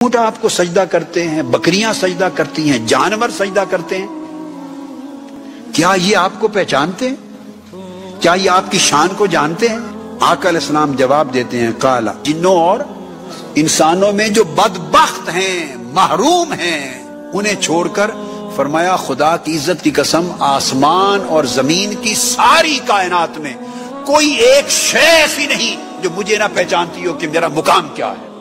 ऊंट आपको सजदा करते हैं, बकरियां सजदा करती हैं, जानवर सजदा करते हैं, क्या ये आपको पहचानते हैं? क्या ये आपकी शान को जानते हैं? आका अलैहिस्सलाम जवाब देते हैं, काला जिन्नों और इंसानों में जो बदबख्त हैं, महरूम हैं, उन्हें छोड़कर, फरमाया खुदा की इज्जत की कसम, आसमान और जमीन की सारी कायनात में कोई एक शय ऐसी नहीं जो मुझे ना पहचानती हो कि मेरा मुकाम क्या है।